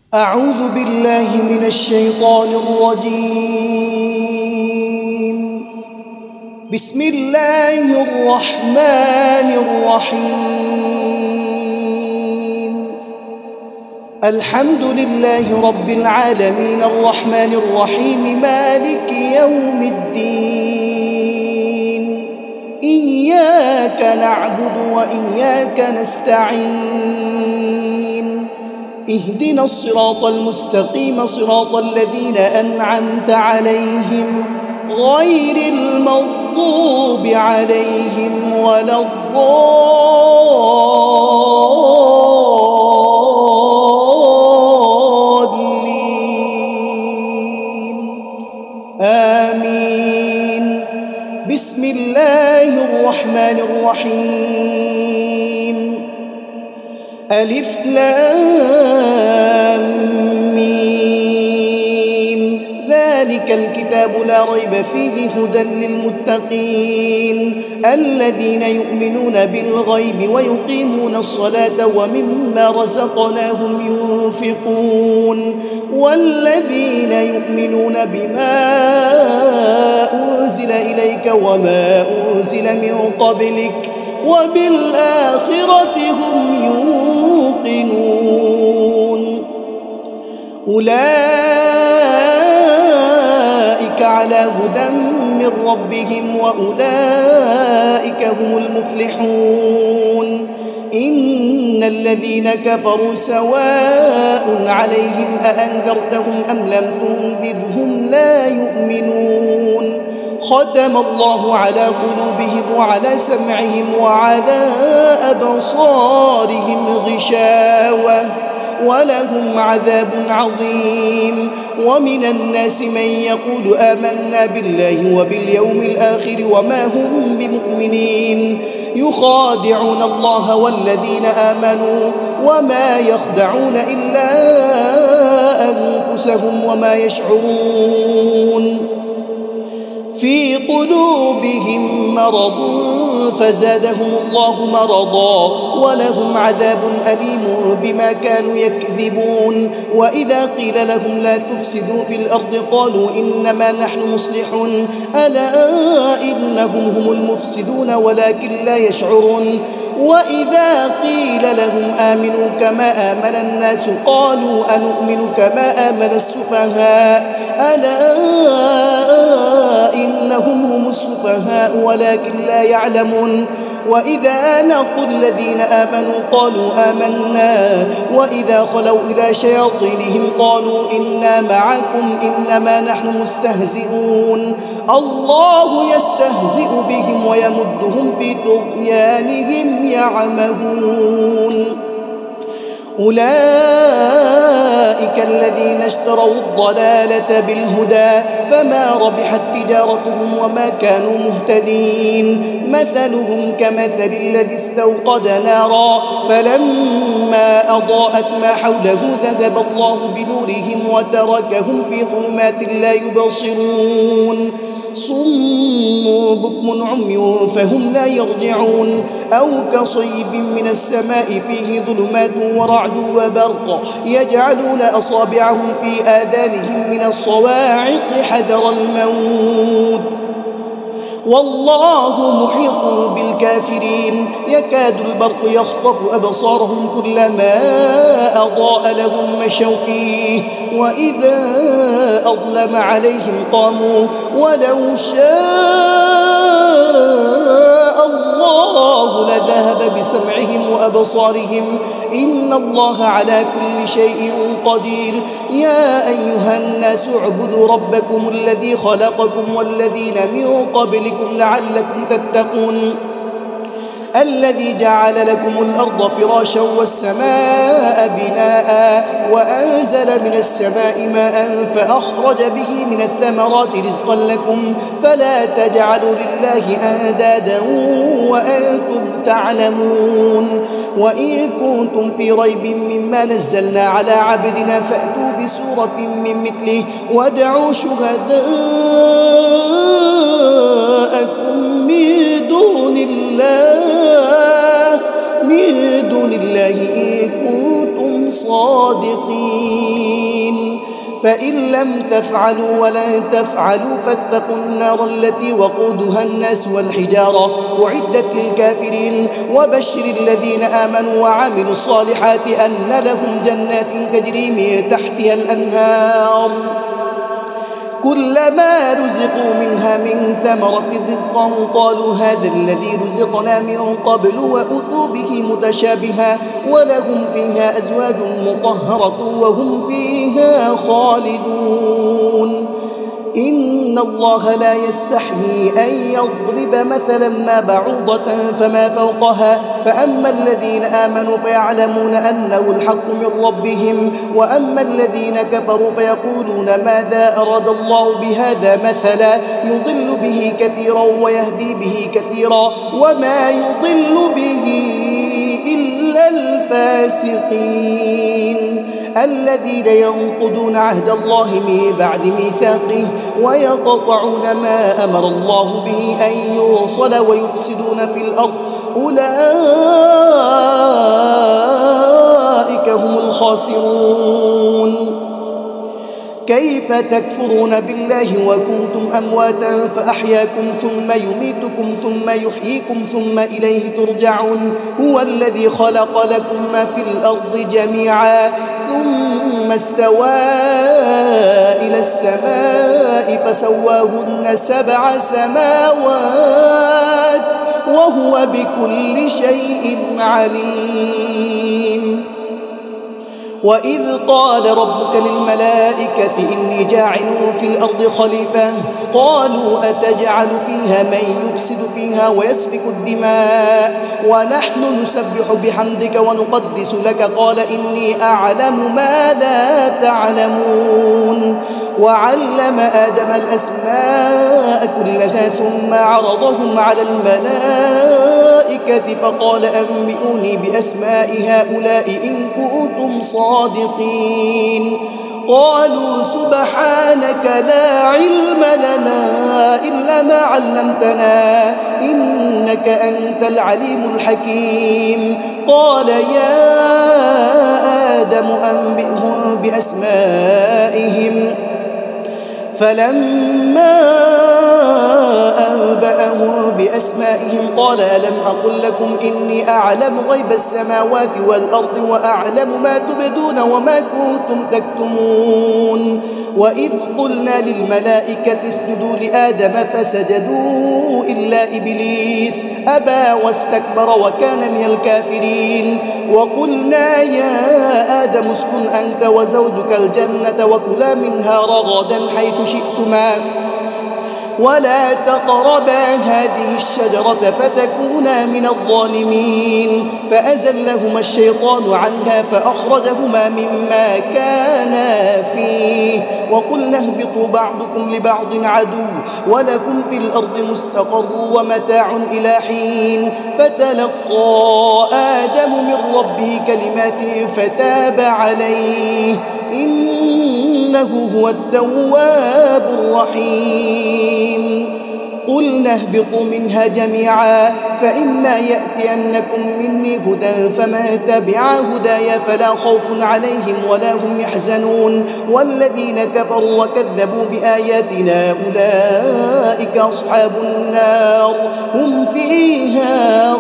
أعوذ بالله من الشيطان الرجيم. بسم الله الرحمن الرحيم. الحمد لله رب العالمين الرحمن الرحيم مالك يوم الدين. إياك نعبد وإياك نستعين. اهدنا الصراط المستقيم صراط الذين أنعمت عليهم غير المغضوب عليهم ولا الضالين آمين. بسم الله الرحمن الرحيم. ألف لام ميم. ذلك الكتاب لا ريب فيه هدى للمتقين الذين يؤمنون بالغيب ويقيمون الصلاة ومما رزقناهم ينفقون والذين يؤمنون بما أنزل إليك وما أنزل من قبلك وبالآخرة هم يوقنون. أولئك على هدى من ربهم وأولئك هم المفلحون. إن الذين كفروا سواء عليهم أأنذرتهم أم لم تنذرهم لا يؤمنون. ختم الله على قلوبهم وعلى سمعهم وعلى أبصارهم غشاوة ولهم عذاب عظيم. ومن الناس من يقول آمنا بالله وباليوم الآخر وما هم بمؤمنين يخادعون الله والذين آمنوا وما يخدعون إلا أنفسهم وما يشعرون. في قلوبهم مرض فزادهم الله مرضا ولهم عذاب أليم بما كانوا يكذبون. وإذا قيل لهم لا تفسدوا في الأرض قالوا إنما نحن مصلحون ألا إنهم هم المفسدون ولكن لا يشعرون. وإذا قيل لهم آمنوا كما آمن الناس قالوا أنؤمن كما آمن السفهاء ألا إنهم هم السفهاء ولكن لا يعلمون. وإذا لقوا الذين آمنوا قالوا آمنا وإذا خلوا إلى شياطينهم قالوا إنا معكم إنما نحن مستهزئون. الله يستهزئ بهم ويمدهم في طغيانهم يعمهون. أولئك الذين اشتروا الضلالة بالهدى فما ربحت تجارتهم وما كانوا مهتدين. مثلهم كمثل الذي استوقد نارا فلما أضاءت ما حوله ذهب الله بنورهم وتركهم في ظلمات لا يبصرون. صم بكم عمي فهم لا يرجعون. أو كصيب من السماء فيه ظلمات ورعد وبرق يجعلون أصابعهم في آذانهم من الصواعق حذر الموت والله محيط بالكافرين. يكاد البرق يخطف أبصارهم كلما أضاء لهم مشوا فيه وإذا أظلم عليهم قاموا ولو شاء الله لذهب بسمعهم وأبصارهم إن الله على كل شيء قدير. يا أيها الناس اعبدوا ربكم الذي خلقكم والذين من قبلكم لعلكم تتقون. الذي جعل لكم الأرض فراشا والسماء بناء وأنزل من السماء ماء فأخرج به من الثمرات رزقا لكم فلا تجعلوا لله أندادا وأنتم تعلمون. وإن كنتم في ريب مما نزلنا على عبدنا فأتوا بسورة من مثله وادعوا شهداءكم من دون الله إن كنتم صادقين. فإن لم تفعلوا ولن تفعلوا فاتقوا النار التي وقودها الناس والحجارة أعدت للكافرين. وبشر الذين آمنوا وعملوا الصالحات أن لهم جنات تجري من تحتها الأنهار كلما رزقوا منها من ثمرة رزقا قالوا هذا الذي رزقنا من قبل وأتوا به متشابها ولهم فيها أزواج مطهرة وهم فيها خالدون. إن الله لا يستحيي أن يضرب مثلا ما بعوضة فما فوقها فأما الذين آمنوا فيعلمون أنه الحق من ربهم وأما الذين كفروا فيقولون ماذا أراد الله بهذا مثلا يضل به كثيرا ويهدي به كثيرا وما يضل به إلا الفاسقين الذين ينقضون عهد الله من بعد ميثاقه ويقطعون ما أمر الله به أن يوصل ويفسدون في الأرض أولئك هم الخاسرون. كيف تكفرون بالله وكنتم أمواتا فأحياكم ثم يميتكم ثم يحييكم ثم إليه ترجعون. هو الذي خلق لكم ما في الأرض جميعا ثم استوى إلى السماء فسواهن 7 سماوات وهو بكل شيء عليم. وإذ قال ربك للملائكة إني جاعل في الأرض خليفة قالوا أتجعل فيها من يفسد فيها ويسفك الدماء ونحن نسبح بحمدك ونقدس لك قال إني أعلم ما لا تعلمون. وعلم آدم الأسماء كلها ثم عرضهم على الملائكة فقال أنبئوني بأسماء هؤلاء إن كنتم صادقين. قالوا سبحانك لا علم لنا إلا ما علمتنا إنك أنت العليم الحكيم. قال يا آدم أنبئهم بأسمائهم فلما أنبأهم بأسمائهم قال ألم أقل لكم إني أعلم غيب السماوات والأرض وأعلم ما تبدون وما كنتم تكتمون. وإذ قلنا للملائكة اسجدوا لآدم فسجدوا إلا إبليس أبى واستكبر وكان من الكافرين. وقلنا يا آدم اسكن أنت وزوجك الجنة وكلا منها رغدا حيث شئتما ولا تقربا هذه الشجرة فتكونا من الظالمين. فأزلهما الشيطان عنها فأخرجهما مما كانا فيه وقلنا اهبطوا بعضكم لبعض عدو ولكم في الأرض مستقر ومتاع إلى حين. فتلقى آدم من ربه كلمات فتاب عليه إنه هو التواب الرحيم. قلنا اهبطوا منها جميعا فإما يأتينكم مني هدى فمن تبع هدايا فلا خوف عليهم ولا هم يحزنون. والذين كفروا وكذبوا بآياتنا أولئك أصحاب النار هم فيها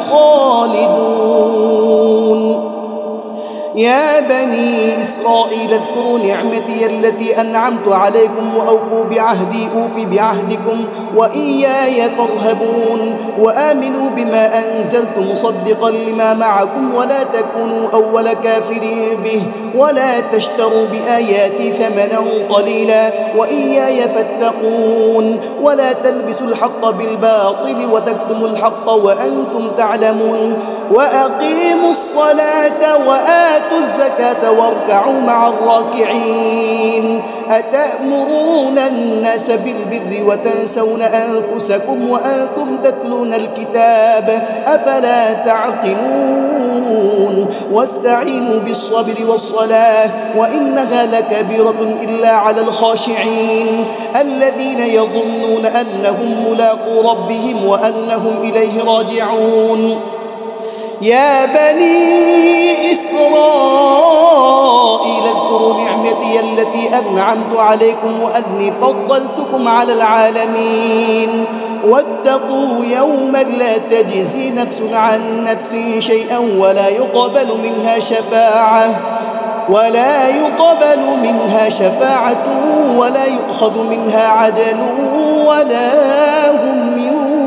خالدون. يا بني إسرائيل اذكروا نعمتي التي أنعمت عليكم وأوفوا بعهدي أوف بعهدكم وإياي فارهبون. وآمنوا بما أنزلت مصدقا لما معكم ولا تكونوا أول كافر به ولا تشتروا بآياتي ثمنا قليلا وإياي فاتقون. ولا تلبسوا الحق بالباطل وتكتموا الحق وأنتم تعلمون. وأقيموا الصلاة وآتوا الزكاة واركعوا مع الراكعين. أتأمرون الناس بالبر وتنسون أنفسكم وأنتم تتلون الكتاب أفلا تعقلون. واستعينوا بالصبر والصلاة وإنها لكبيرة إلا على الخاشعين الذين يظنون أنهم ملاقو ربهم وأنهم إليه راجعون. يا بني إسرائيل اذكروا نعمتي التي أنعمت عليكم وأني فضلتكم على العالمين واتقوا يوما لا تجزي نفس عن نفس شيئا ولا يقبل منها شفاعة ولا يؤخذ منها عدل ولا هم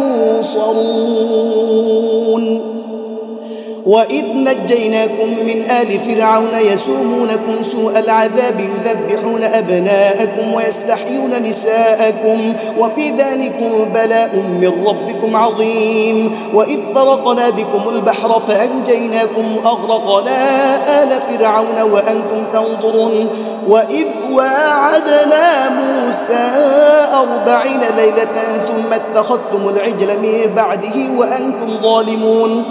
ينصرون. وإذ نجيناكم من آل فرعون يسومونكم سوء العذاب يذبحون أبناءكم ويستحيون نساءكم وفي ذلكم بلاء من ربكم عظيم. وإذ فرقنا بكم البحر فأنجيناكم وأغرقنا آل فرعون وأنتم تنظرون. وإذ واعدنا موسى 40 ليلة ثم اتخذتم العجل من بعده وأنتم ظالمون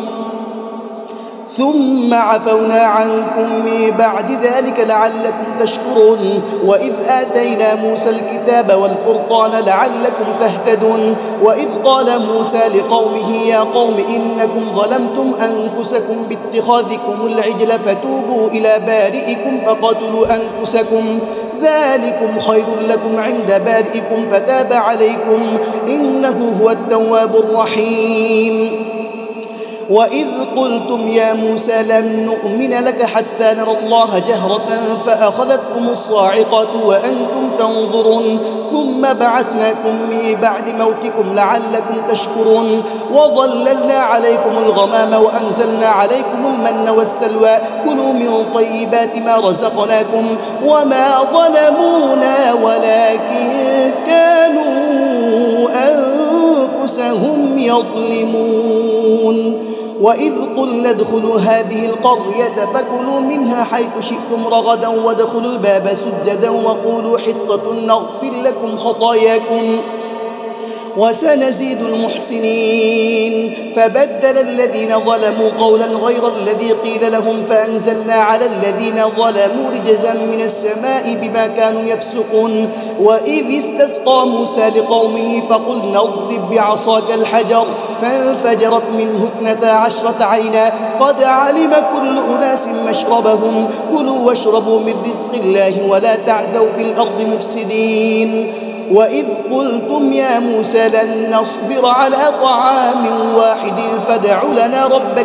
ثم عفونا عنكم من بعد ذلك لعلكم تشكرون. وإذ آتينا موسى الكتاب والفرقان لعلكم تهتدون. وإذ قال موسى لقومه يا قوم إنكم ظلمتم أنفسكم باتخاذكم العجل فتوبوا إلى بارئكم فقتلوا أنفسكم ذلكم خير لكم عند بارئكم فتاب عليكم إنه هو التواب الرحيم. وإذ قلتم يا موسى لن نؤمن لك حتى نرى الله جهرة فأخذتكم الصاعقة وأنتم تنظرون ثم بعثناكم من بعد موتكم لعلكم تشكرون. وظللنا عليكم الغمام وأنزلنا عليكم المن والسلوى كلوا من طيبات ما رزقناكم وما ظلمونا ولكن كانوا أنفسهم يظلمون. وإذ قلنا ادخلوا هذه القرية فكلوا منها حيث شئتم رغدا وادخلوا الباب سجدا وقولوا حطة نغفر لكم خطاياكم وسنزيد المحسنين. فبدل الذين ظلموا قولا غير الذي قيل لهم فأنزلنا على الذين ظلموا رجزا من السماء بما كانوا يفسقون. وإذ استسقى موسى لقومه فقلنا اضرب بعصاك الحجر فانفجرت منه 12 عينا قد علم كل أناس مشربهم كلوا واشربوا من رزق الله ولا تعثوا في الأرض مفسدين. وإذ قلتم يا موسى لن نصبر على طعام واحد فادع لنا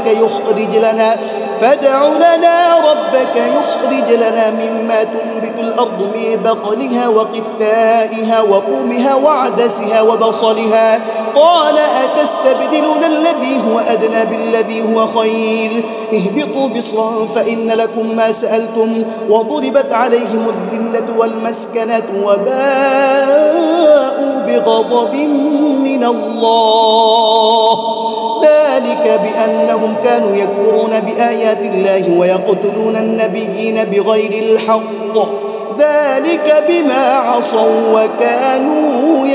ربك يخرج لنا مما تنبت الأرض من بقلها وقثائها وفومها وعدسها وبصلها قال أتستبدلون الذي هو أدنى بالذي هو خير اهبطوا بصرا فإن لكم ما سألتم وضربت عليهم الذلة والمسكنة وباءوا بغضب من الله ذلك بأنهم كانوا يكفرون بآيات الله ويقتلون النبيين بغير الحق ذلك بما عصوا وكانوا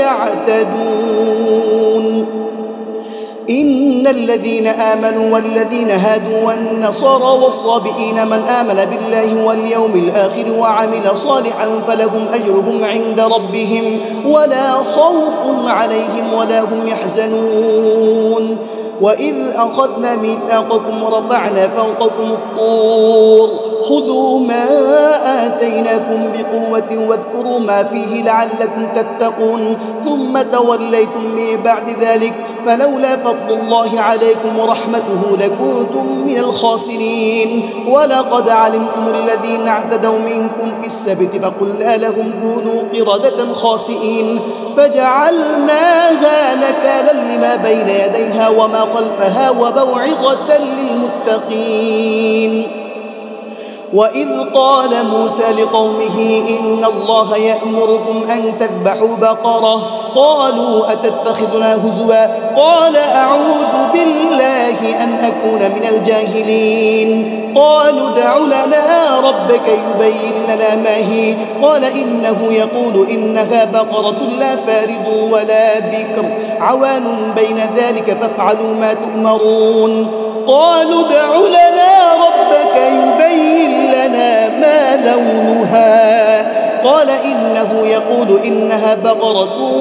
يعتدون. إن الذين آمنوا والذين هادوا والنصارى والصابئين من آمن بالله واليوم الآخر وعمل صالحا فلهم أجرهم عند ربهم ولا خوف عليهم ولا هم يحزنون. وإذ أخذنا ميثاقكم ورفعنا فوقكم الطور خذوا ما آتيناكم بقوة واذكروا ما فيه لعلكم تتقون ثم توليتم من بعد ذلك فلولا فضل الله عليكم ورحمته لكنتم من الخاسرين. ولقد علمتم الذين اعتدوا منكم في السبت فقلنا لهم كونوا قردة خاسئين فجعلناها نكالا لما بين يديها وما خلفها وموعظة للمتقين. وإذ قال موسى لقومه إن الله يأمركم أن تذبحوا بقرة قالوا أتتخذنا هزوا قال أعوذ بالله أن أكون من الجاهلين. قالوا ادع لنا ربك يبين لنا ما هي قال إنه يقول إنها بقرة لا فارض ولا بكر عوان بين ذلك فافعلوا ما تؤمرون. قالوا ادع لنا ربك يبين لنا ما لونها قال إنه يقول إنها بقرة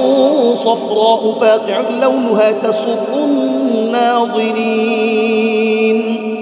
صفراء فاقع لونها تسر الناظرين.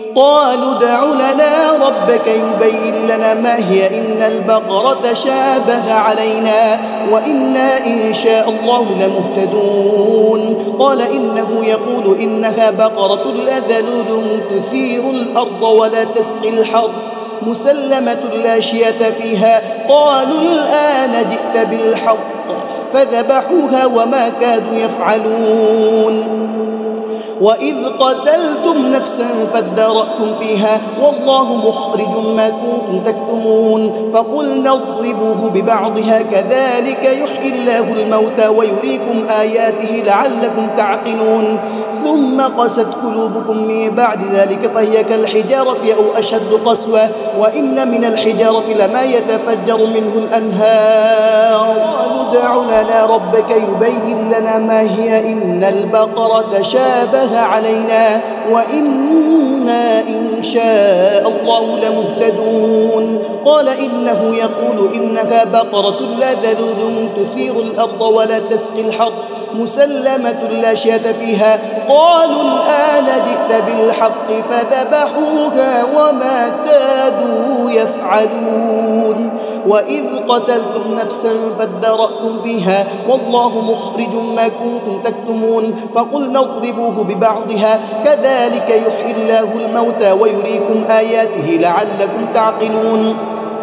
قالوا ادع لنا ربك يبين لنا ما هي إن البقرة شابه علينا وإنا إن شاء الله لمهتدون قال إنه يقول إنها بقرة لا ذلول تثير الأرض ولا تسقي الحرث مسلمة لا شية فيها قالوا الآن جئت بالحق فذبحوها وما كادوا يفعلون وإذ قتلتم نفسا فادارأتم فيها والله مخرج ما كنتم تكتمون فقلنا اضربوه ببعضها كذلك يحيي الله الموتى ويريكم آياته لعلكم تعقلون ثم قست قلوبكم من بعد ذلك فهي كالحجارة أو أشد قسوة وإن من الحجارة لما يتفجر منه الأنهار قالوا ادع لنا ربك يبين لنا ما هي إن البقرة شابه علينا وإنا إن شاء الله لمهتدون قال إنه يقول إنها بقرة لا ذلول تثير الأرض ولا تسقي الحرث مسلمة لا شية فيها قالوا الآن جئت بالحق فذبحوها وما كادوا يفعلون وإذ قتلتم نفسا فادارأتم فيها والله مخرج ما كنتم تكتمون فقلنا اضربوه ببعضها كذلك يحيي الله الموتى ويريكم آياته لعلكم تعقلون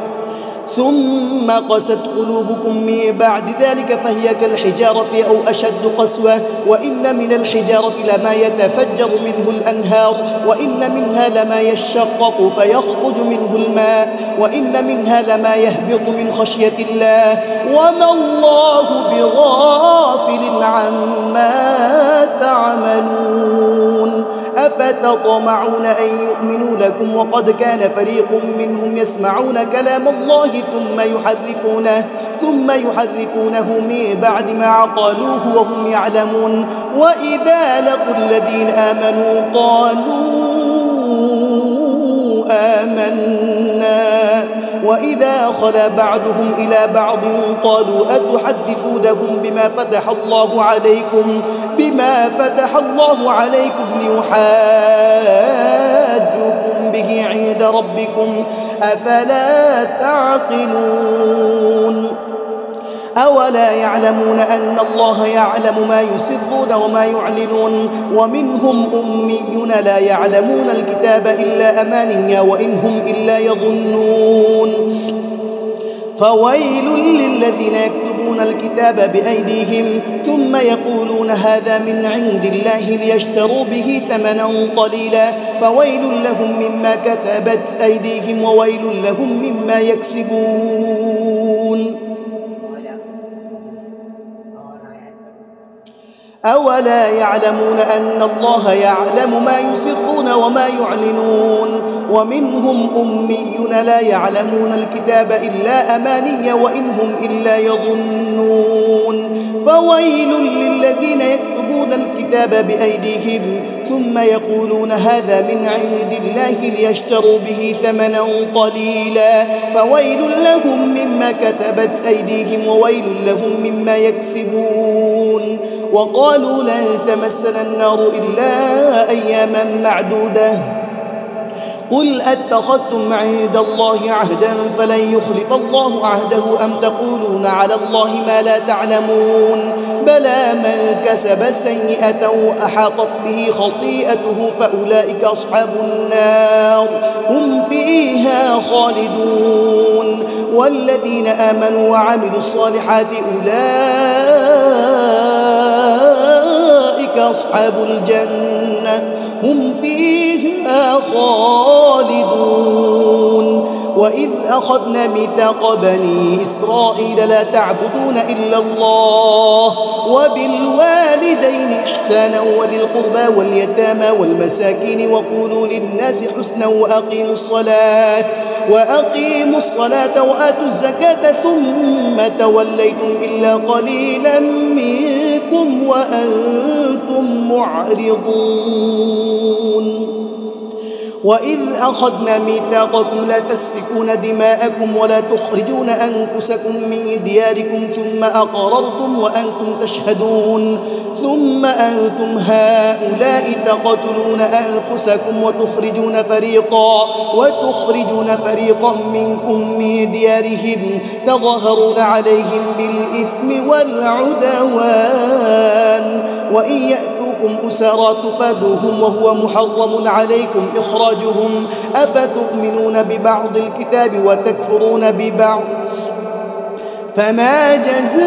ثم قست قلوبكم من بعد ذلك فهي كالحجارة أو أشد قسوة وإن من الحجارة لما يتفجر منه الأنهار وإن منها لما يشقق فيخرج منه الماء وإن منها لما يهبط من خشية الله وما الله بغافل عما تعملون أفتطمعون أن يؤمنوا لكم وقد كان فريق منهم يسمعون كلام الله ثم يحرفونه من بعد ما عقلوه وهم يعلمون وإذا لقوا الذين آمنوا قالوا آمنا وإذا خلا بعضهم إلى بعض قالوا أتحدثونهم بما فتح الله عليكم ليحاجوكم به عند ربكم أفلا تعقلون أولا يعلمون أن الله يعلم ما يسرون وما يعلنون ومنهم أميون لا يعلمون الكتاب إلا أماني وإن هم إلا يظنون فويل للذين يكتبون الكتاب بأيديهم ثم يقولون هذا من عند الله ليشتروا به ثمنا قليلا فويل لهم مما كتبت أيديهم وويل لهم مما يكسبون أولا يعلمون أن الله يعلم ما يسرون وما يعلنون ومنهم أميون لا يعلمون الكتاب إلا أماني وإن هم إلا يظنون فويل للذين يكتبون الكتاب بأيديهم ثم يقولون هذا من عند الله ليشتروا به ثمنا قليلا فويل لهم مما كتبت أيديهم وويل لهم مما يكسبون وقالوا لن تمسنا النار إلا أياما معدودة قل أتخذتم عند الله عهدا فلن يخلف الله عهده أم تقولون على الله ما لا تعلمون بلى من كسب سيئة وأحاطت به خطيئته فأولئك أصحاب النار هم فيها خالدون والذين آمنوا وعملوا الصالحات أولئك أصحاب الجنة هم فيها خالدون وإذ أخذنا ميثاق بني إسرائيل لا تعبدون إلا الله وبالوالدين إحسانا وذي القربى واليتامى والمساكين وقولوا للناس حسنا وأقيموا الصلاة وآتوا الزكاة ثم توليتم إلا قليلا منكم وأنتم معرضون وإذ أخذنا ميثاقكم لا تسفكون دماءكم ولا تخرجون أنفسكم من دياركم ثم أقررتم وأنتم تشهدون ثم أنتم هؤلاء تقتلون أنفسكم وتخرجون فريقا منكم من ديارهم تظاهرون عليهم بالإثم والعدوان وإن يأتوكم أسارى تفادوهم وهو محرم عليكم إخراجهم أفتؤمنون ببعض الكتاب وتكفرون ببعض فما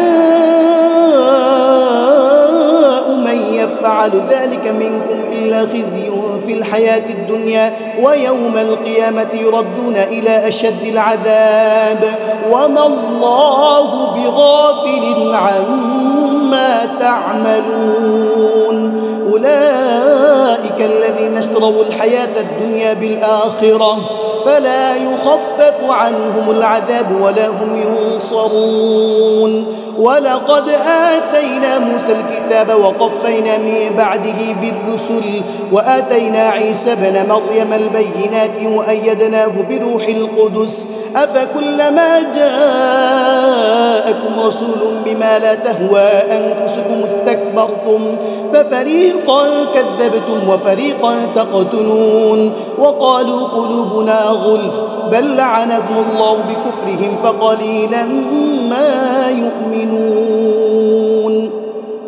جزاء من يفعل ذلك منكم إلا خزي في الحياة الدنيا ويوم القيامة يردون إلى أشد العذاب وما الله بغافل عما تعملون أولئك الذين اشتروا الحياة الدنيا بالآخرة فلا يخفف عنهم العذاب ولا هم ينصرون ولقد آتينا موسى الكتاب وقفينا من بعده بالرسل وآتينا عيسى بن مريم البينات وأيدناه بروح القدس أفكلما جاءكم رسول بما لا تهوى أنفسكم استكبرتم ففريقا كذبتم وفريقا تقتلون وقالوا قلوبنا غلف بل لعنهم الله بكفرهم فقليلا ما يؤمنون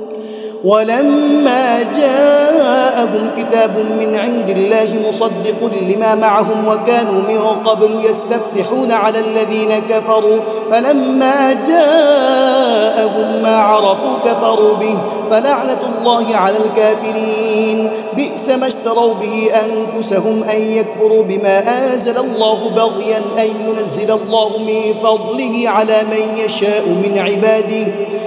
ولما جاءهم كتاب من عند الله مصدق لما معهم وكانوا من قبل يستفتحون على الذين كفروا فلما جاءهم ما عرفوا كفروا به فلعنة الله على الكافرين بئس ما اشتروا به أنفسهم أن يكفروا بما أنزل الله بغيا أن ينزل الله من فضله على من يشاء من عباده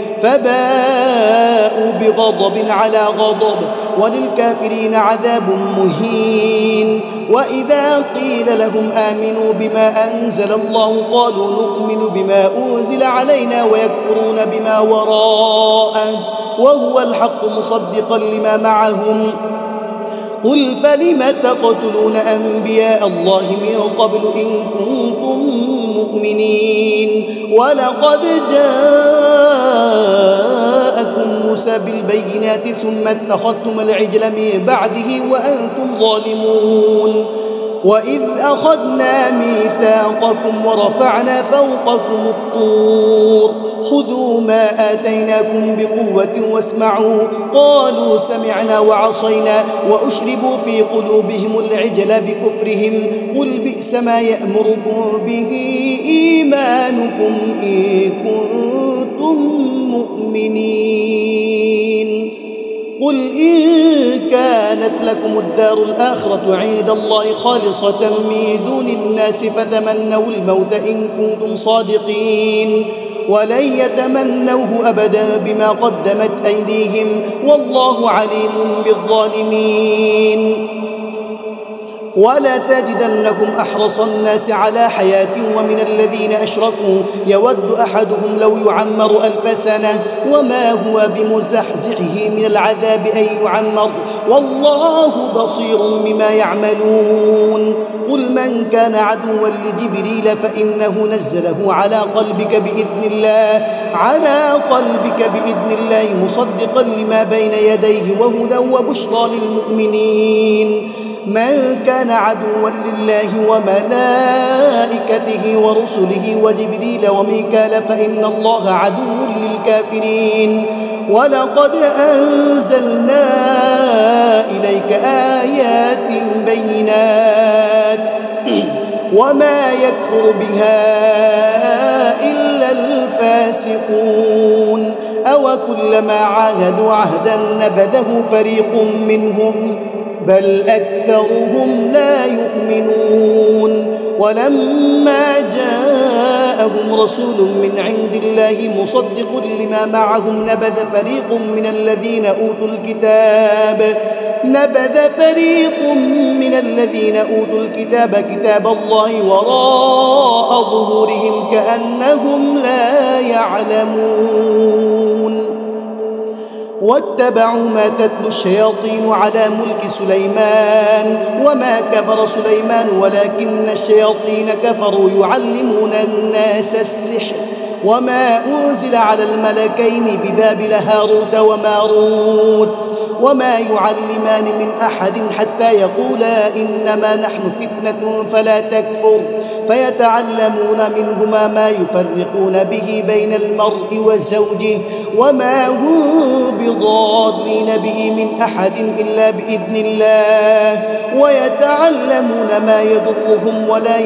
فباءوا بغضب على غضب وللكافرين عذاب مهين وإذا قيل لهم آمنوا بما أنزل الله قالوا نؤمن بما أنزل علينا ويكفرون بما وراءه وهو الحق مصدقا لما معهم قل فلم تقتلون أنبياء الله من قبل إن كنتم مؤمنين ولقد جاءكم موسى بالبينات ثم اتخذتم العجل من بعده وأنتم ظالمون وإذ أخذنا ميثاقكم ورفعنا فوقكم الطور خذوا ما آتيناكم بقوة واسمعوا قالوا سمعنا وعصينا وأشربوا في قلوبهم العجل بكفرهم قل بئس ما يأمركم به إيمانكم إن كنتم مؤمنين قل إن كانت لكم الدار الآخرة عند الله خالصة من دون الناس فتمنوا الموت إن كنتم صادقين ولن يتمنوه أبدا بما قدمت أيديهم والله عليم بالظالمين ولتجدنهم أحرص الناس على حياة ومن الذين أشركوا يود أحدهم لو يعمر 1000 سنة وما هو بمزحزحه من العذاب أن يعمر والله بصير بما يعملون قل من كان عدوا لجبريل فإنه نزله على قلبك بإذن الله مصدقا لما بين يديه وهدى وبشرى للمؤمنين من كان عدوا لله وملائكته ورسله وجبريل وميكال فإن الله عدو للكافرين ولقد أنزلنا إليك آيات بينات وما يكفر بها إلا الفاسقون أو كلما عاهدوا عهدا نبذه فريق منهم بل أكثرهم لا يؤمنون ولما جاءهم رسول من عند الله مصدق لما معهم نبذ فريق من الذين أوتوا الكتاب كتاب الله وراء ظهورهم كأنهم لا يعلمون واتبعوا ما تتلو الشياطين على ملك سليمان وما كفر سليمان ولكن الشياطين كفروا يعلمون الناس السحر وما أنزل على الملكين ببابل هاروت وماروت وما يعلمان من أحد حتى يقولا إنما نحن فتنة فلا تكفر فيتعلمون منهما ما يفرقون به بين المرء وزوجه وما هم بضارين به من أحد إلا بإذن الله ويتعلمون ما يضرهم ولا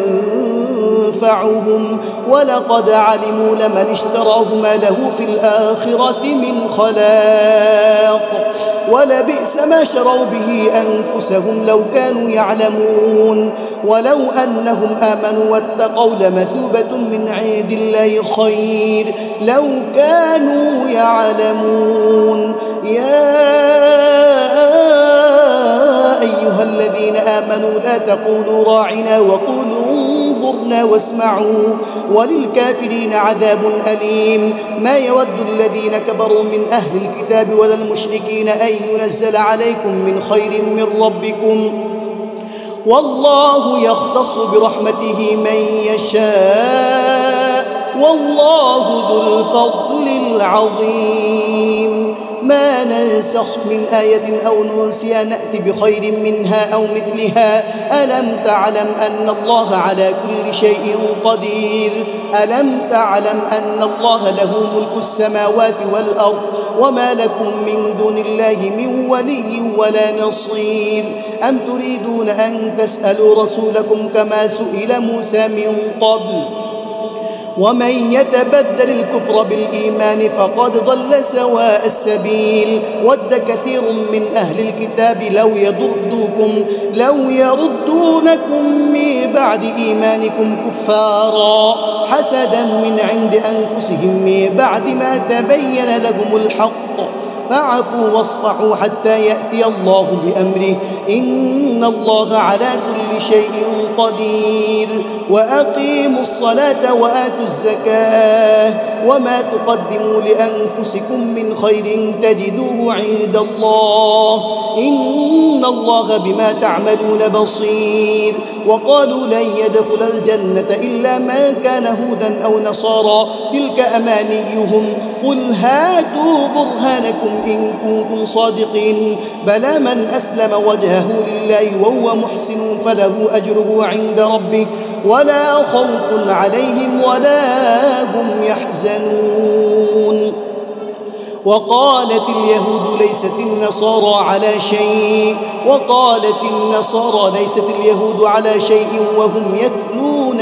ينفعهم ولقد علموا لمن اشتراه ما له في الآخرة من خلاق ولبئس ما شروا به أنفسهم لو كانوا يعلمون ولو أنهم آمنوا واتقوا لمثوبة من عند الله خير لو كانوا يعلمون يا أيها الذين آمنوا لا تقولوا راعنا وقولوا انظرنا واسمعوا وللكافرين عذاب أليم ما يود الذين كفروا من أهل الكتاب ولا المشركين أن ينزل عليكم من خير من ربكم والله يختص برحمته من يشاء والله ذو الفضل العظيم ما ننسخ من آية أو ننسها نأتي بخير منها أو مثلها ألم تعلم أن الله على كل شيء قدير ألم تعلم أن الله له ملك السماوات والأرض وما لكم من دون الله من ولي ولا نصير أم تريدون أن تسألوا رسولكم كما سئل موسى من قبل ومن يتبدل الكفر بالإيمان فقد ضل سواء السبيل ود كثير من أهل الكتاب لو يردونكم من بعد إيمانكم كفارا حسدا من عند أنفسهم من بعد ما تبين لهم الحق فاعفوا واصفحوا حتى يأتي الله بأمره إن الله على كل شيء قدير وأقيموا الصلاة وآتوا الزكاة وما تقدموا لأنفسكم من خير تجدوه عند الله إن الله بما تعملون بصير وقالوا لن يدخل الجنة إلا من كان هودا أو نصارى تلك أمانيهم قل هاتوا برهانكم إن كنتم صادقين بلى من أسلم وجهه لله وهو محسن فله أجره عند ربه ولا خوف عليهم ولا هم يحزنون وقالت اليهود ليست النصارى على شيء وقالت النصارى ليست اليهود على شيء وهم يتلون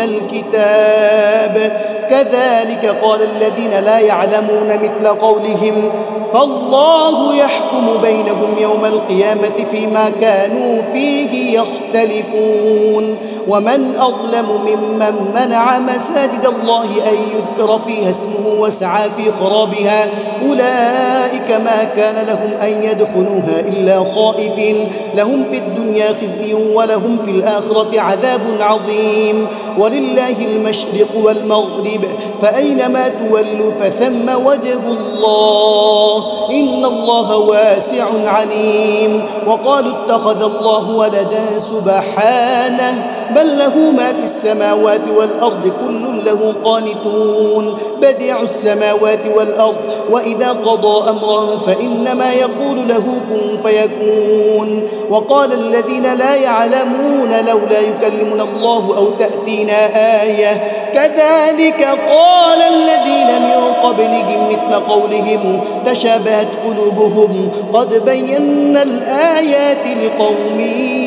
الكتاب كذلك قال الذين لا يعلمون مثل قولهم فالله يحكم بينهم يوم القيامة فيما كانوا فيه يختلفون ومن أظلم ممن منع مساجد الله أن يذكر فيها اسمه وسعى في خرابها أولئك ما كان لهم أن يدخلوها إلا خائفين لهم في الدنيا خزي ولهم في الآخرة عذاب عظيم ولله المشرق والمغرب فأينما تولوا فثم وجه الله إن الله واسع عليم وقالوا اتخذ الله ولدا سبحانه بل له ما في السماوات والأرض كل له قانتون بديع السماوات والأرض وإذا قضى أمرا فإنما يقول له كن فيكون وقال الذين لا يعلمون لولا يكلمنا الله أو تأتينا آية كذلك قال الذين من قبلهم مثل قولهم تشابهت قلوبهم قد بينا الآيات لقوم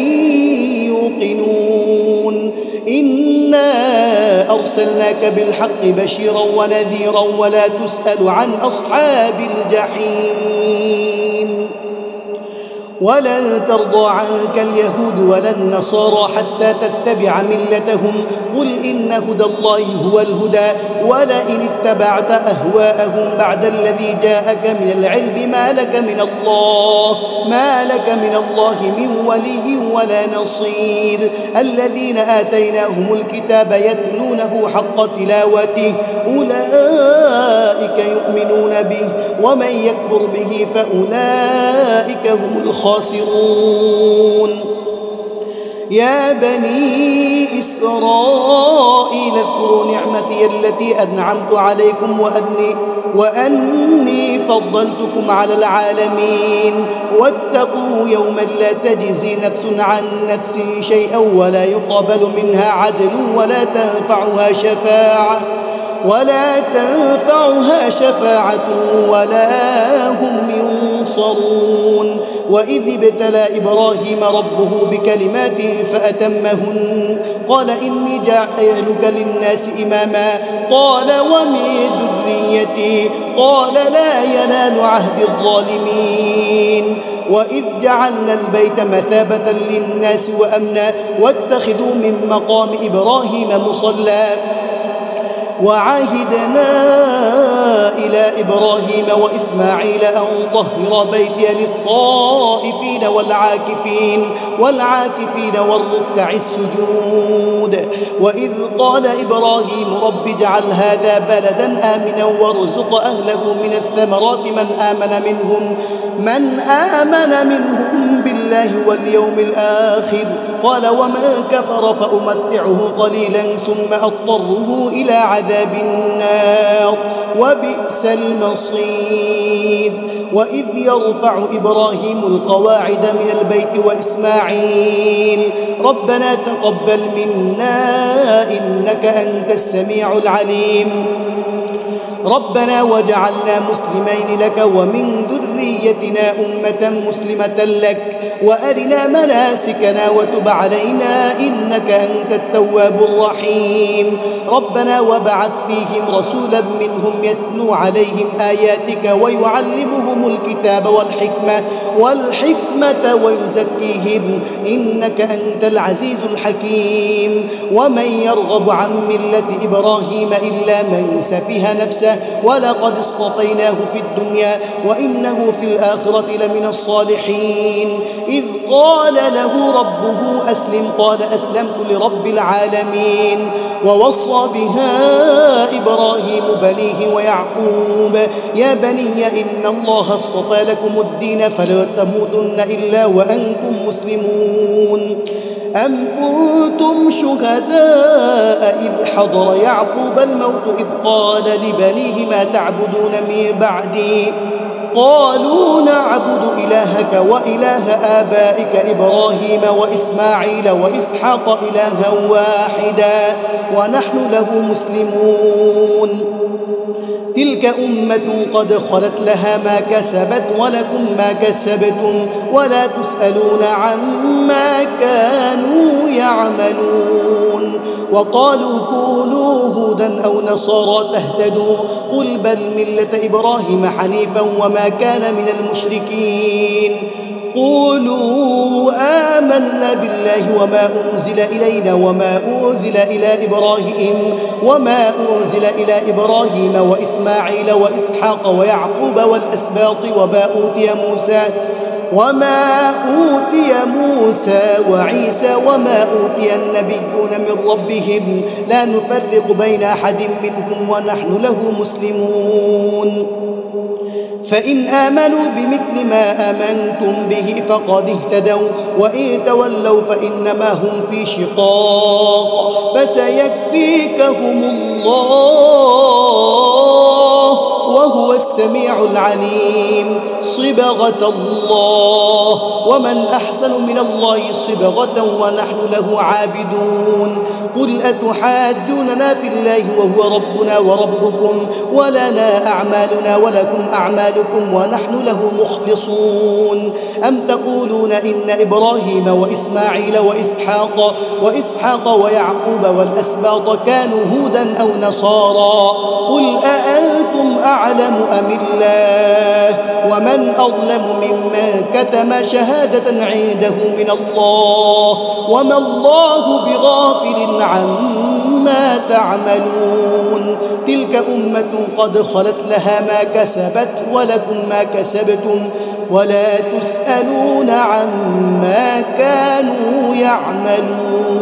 يوقنون إنا أرسلناك بالحق بشيرا ونذيرا ولا تسأل عن أصحاب الجحيم ولن ترضى عنك اليهود ولا النصارى حتى تتبع ملتهم قل إن هدى الله هو الهدى ولئن اتبعت أهواءهم بعد الذي جاءك من العلم ما لك من الله من ولي ولا نصير الذين آتيناهم الكتاب يتلونه حق تلاوته أولئك يؤمنون به ومن يكفر به فأولئك هم الخاسرون يا بني إسرائيل اذكروا نعمتي التي أنعمت عليكم وأني فضلتكم على العالمين واتقوا يوما لا تجزي نفس عن نفس شيئا ولا يقبل منها عدل ولا تنفعها شفاعة ولا هم ينصرون وإذ ابتلى إبراهيم ربه بكلمات فأتمهن قال إني جاعلك للناس إماما قال ومن ذريتي قال لا ينال عهد الظالمين وإذ جعلنا البيت مثابة للناس وأمنا واتخذوا من مقام إبراهيم مصلى وعهدنا إلى إبراهيم وإسماعيل أن طهر بيتي للطائفين والعاكفين والركع السجود وإذ قال إبراهيم رب اجعل هذا بلدا آمنا وارزق أهله من الثمرات من آمن منهم بالله واليوم الآخر قال ومن كفر فأمتعه قليلا ثم أضطره إلى عذاب النار وبئس المصير وإذ يرفع إبراهيم القواعد من البيت وإسماعيل ربنا تقبل منا إنك أنت السميع العليم ربنا وجعلنا مسلمين لك ومن ذريتنا أمة مسلمة لك وأرنا مناسكنا وتب علينا إنك أنت التواب الرحيم ربنا وبعث فيهم رسولا منهم يتلو عليهم آياتك ويعلمهم الكتاب والحكمة ويزكيهم إنك أنت العزيز الحكيم ومن يرغب عن ملة إبراهيم إلا من سفه نفسه ولقد اصطفيناه في الدنيا وإنه في الآخرة لمن الصالحين إذ قال له ربه أسلم قال أسلمت لرب العالمين ووصى بها إبراهيم بنيه ويعقوب يا بني إن الله اصطفى لكم الدين فلا تموتن إلا وأنتم مسلمون أم كنتم شهداء إذ حضر يعقوب الموت إذ قال لبنيه ما تعبدون من بعدي قالوا نعبد إلهك وإله آبائك إبراهيم وإسماعيل وإسحاق إلها واحدا ونحن له مسلمون تلك أمة قد خلت لها ما كسبت ولكم ما كسبتم ولا تسألون عما كانوا يعملون وقالوا كونوا هودا أو نصارى تهتدوا قل بل ملة إبراهيم حنيفا وما كان من المشركين قولوا آمنا بالله وما أنزل إلينا وما أنزل إلى إبراهيم وإسماعيل وإسحاق ويعقوب والأسباط وما أوتي موسى وعيسى وما أوتي النبيون من ربهم لا نفرق بين أحد منهم ونحن له مسلمون فإن آمنوا بمثل ما آمنتم به فقد اهتدوا وإن تولوا فإنما هم في شقاق فسيكفيكهم الله وهو السميع العليم صبغة الله ومن أحسن من الله صبغة ونحن له عابدون قل أتحاجوننا في الله وهو ربنا وربكم ولنا أعمالنا ولكم أعمالكم ونحن له مخلصون أم تقولون إن إبراهيم وإسماعيل وإسحاق ويعقوب والأسباط كانوا هودا أو نصارى قل أأنتم أعلم أم الله وما ومن أظلم ممن كتم شهادة عنده من الله وما الله بغافل عما تعملون. تلك أمة قد خلت لها ما كسبت ولكم ما كسبتم ولا تسألون عما كانوا يعملون.